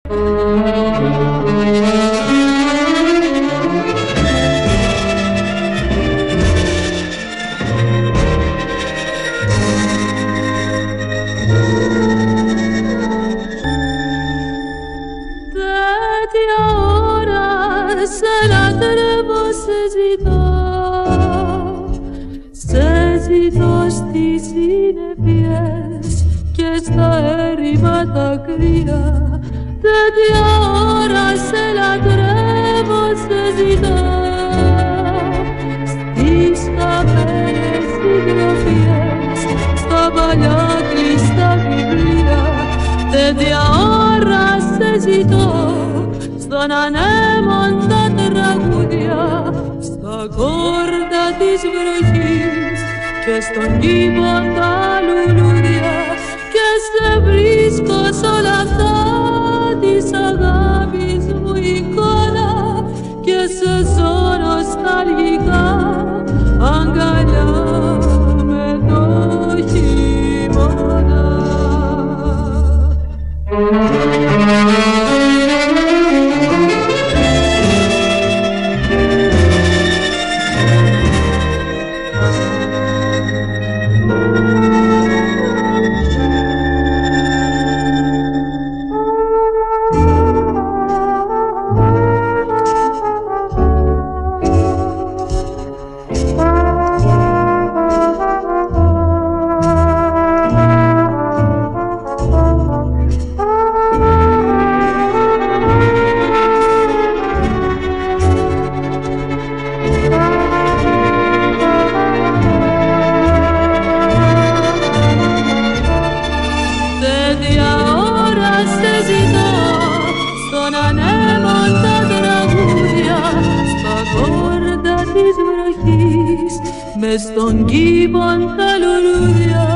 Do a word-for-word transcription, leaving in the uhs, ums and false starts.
Se latrebo, se zidó, se zidó στις συννεφιές και στα έρημα τα κρύα. Τέτοια ώρα σε λατρεύω, σε ζητώ, στις χαμένες συντροφιές, στα παλιά κλειστά βιβλία. Τέτοια ώρα σε ζητώ, στον ανέμον τα τραγούδια, στα κόρτα της βροχής και στον κήπο τα λουλούδια. Και σε βρίσκω σ' όλα αυτά της αγάπης μου εικόνα και σε ζω νοσταλγικά αγκαλιά με το χειμώνα. Μες στον κήπον τα λουλούδια